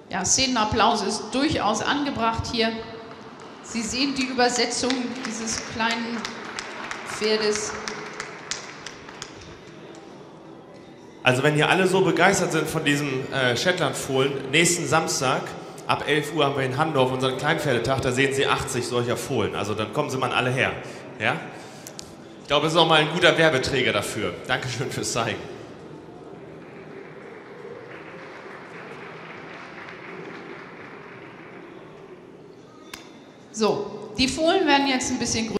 Ja, Szenenapplaus ist durchaus angebracht hier. Sie sehen die Übersetzung dieses kleinen Pferdes. Also wenn hier alle so begeistert sind von diesem Shetlandfohlen, nächsten Samstag ab 11 Uhr haben wir in Handorf unseren Kleinpferdetag, da sehen Sie 80 solcher Fohlen. Also dann kommen Sie mal alle her. Ja? Ich glaube, es ist auch mal ein guter Werbeträger dafür. Dankeschön fürs Zeigen. So, die Fohlen werden jetzt ein bisschen größer.